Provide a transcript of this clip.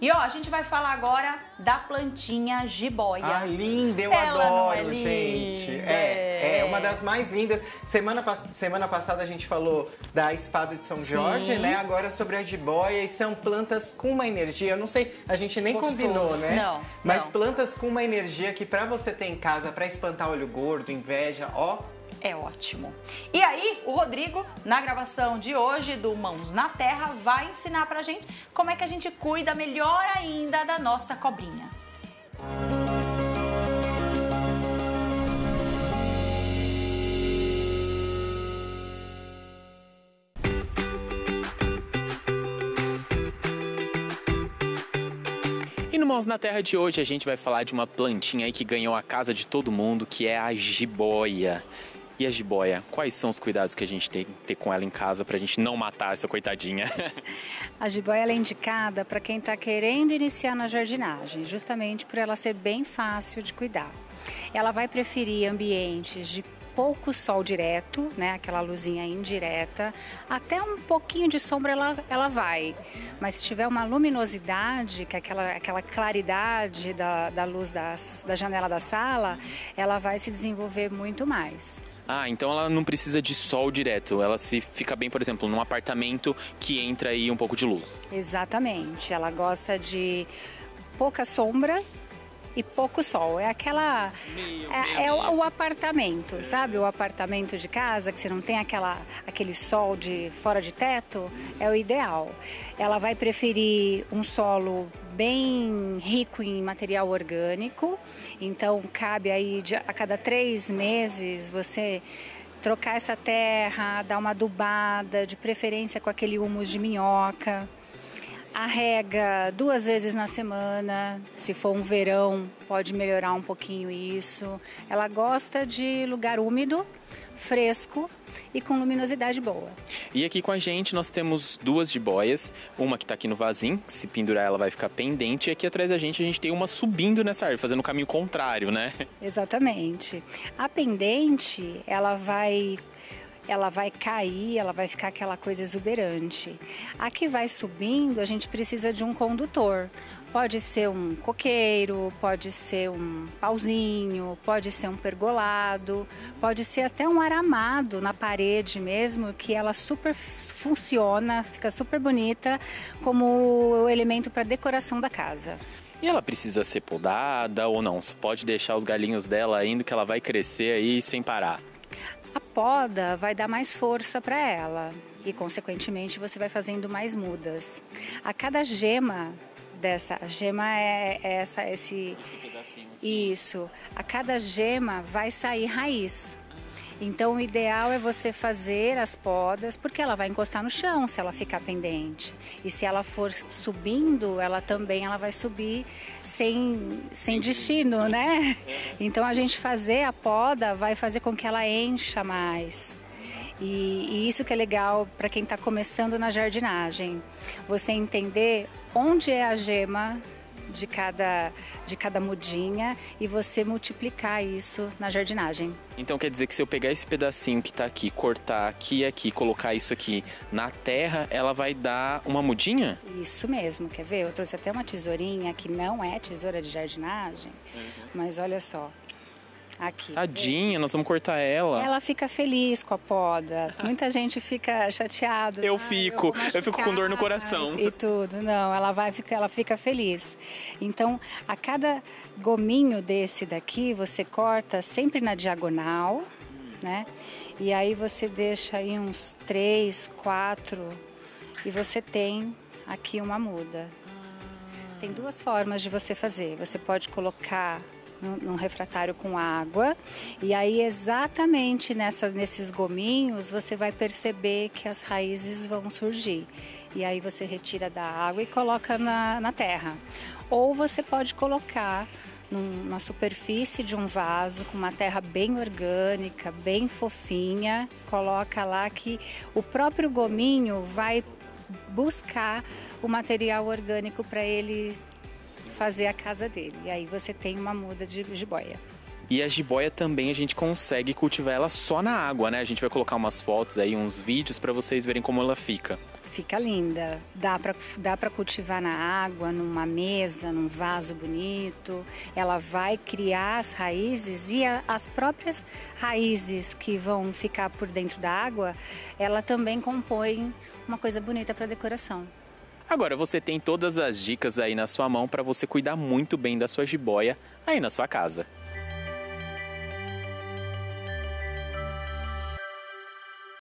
E ó, a gente vai falar agora da plantinha jiboia. Ah, linda, eu Ela adoro, não é linda? gente. É uma das mais lindas. Semana passada a gente falou da espada de São Jorge, né? Agora sobre a jiboia, e são plantas com uma energia, eu não sei, a gente nem combinou, né? Não. Mas plantas com uma energia que pra você ter em casa, pra espantar olho gordo, inveja, ó... É ótimo. E aí, o Rodrigo, na gravação de hoje do Mãos na Terra, vai ensinar pra gente como é que a gente cuida melhor ainda da nossa cobrinha. E no Mãos na Terra de hoje a gente vai falar de uma plantinha aí que ganhou a casa de todo mundo, que é a jiboia. E a jiboia, quais são os cuidados que a gente tem que ter com ela em casa pra gente não matar essa coitadinha? A jiboia ela é indicada para quem está querendo iniciar na jardinagem, justamente por ela ser bem fácil de cuidar. Ela vai preferir ambientes de pouco sol direto, né, aquela luzinha indireta, até um pouquinho de sombra ela vai, mas se tiver uma luminosidade, que é aquela claridade da luz da janela da sala, ela vai se desenvolver muito mais. Ah, então ela não precisa de sol direto, ela se fica bem, por exemplo, num apartamento que entra aí um pouco de luz. Exatamente, ela gosta de pouca sombra e pouco sol. É aquela... o apartamento, sabe? O apartamento de casa, que você não tem aquele sol de fora de teto, é o ideal. Ela vai preferir um solo bem rico em material orgânico, então cabe aí a cada 3 meses você trocar essa terra, dar uma adubada, de preferência com aquele humus de minhoca. Arrega 2 vezes na semana, se for um verão pode melhorar um pouquinho isso. Ela gosta de lugar úmido, fresco e com luminosidade boa. E aqui com a gente nós temos 2 jiboias, uma que está aqui no vasinho, que se pendurar ela vai ficar pendente, e aqui atrás da gente a gente tem uma subindo nessa árvore, fazendo o caminho contrário, né? Exatamente. A pendente, ela vai cair, ela vai ficar aquela coisa exuberante. A que vai subindo, a gente precisa de um condutor. Pode ser um coqueiro, pode ser um pauzinho, pode ser um pergolado, pode ser até um aramado na parede mesmo, que ela super funciona, fica super bonita como elemento para decoração da casa. E ela precisa ser podada ou não? Você pode deixar os galinhos dela indo que ela vai crescer aí sem parar? A poda vai dar mais força para ela e, consequentemente, você vai fazendo mais mudas. A cada gema a gema isso. A cada gema vai sair raiz. Então, o ideal é você fazer as podas, porque ela vai encostar no chão se ela ficar pendente. E se ela for subindo, ela vai subir sem destino, né? Então, a gente fazer a poda vai fazer com que ela encha mais. E isso que é legal para quem está começando na jardinagem. Você entender onde é a gema de cada mudinha e você multiplicar isso na jardinagem. Então quer dizer que se eu pegar esse pedacinho que tá aqui, cortar aqui e aqui, colocar isso aqui na terra, ela vai dar uma mudinha? Isso mesmo, quer ver? Eu trouxe até uma tesourinha que não é tesoura de jardinagem, mas olha só. Aqui. Tadinha, nós vamos cortar ela. Ela fica feliz com a poda. Muita gente fica chateada. Eu fico com dor no coração. E tudo. Não, ela fica feliz. Então, a cada gominho desse daqui, você corta sempre na diagonal, né? E aí você deixa aí uns 3, 4 e você tem aqui uma muda. Tem 2 formas de você fazer. Você pode colocar num refratário com água e aí exatamente nesses gominhos você vai perceber que as raízes vão surgir e aí você retira da água e coloca na terra, ou você pode colocar na superfície de um vaso com uma terra bem orgânica, bem fofinha, coloca lá que o próprio gominho vai buscar o material orgânico para ele fazer a casa dele. E aí você tem uma muda de jiboia. E a jiboia também a gente consegue cultivar ela só na água, né? A gente vai colocar umas fotos aí, uns vídeos para vocês verem como ela fica. fica linda. Dá para cultivar na água, numa mesa, num vaso bonito. Ela vai criar as raízes e as próprias raízes que vão ficar por dentro da água, ela também compõe uma coisa bonita para decoração. Agora você tem todas as dicas aí na sua mão para você cuidar muito bem da sua jiboia aí na sua casa.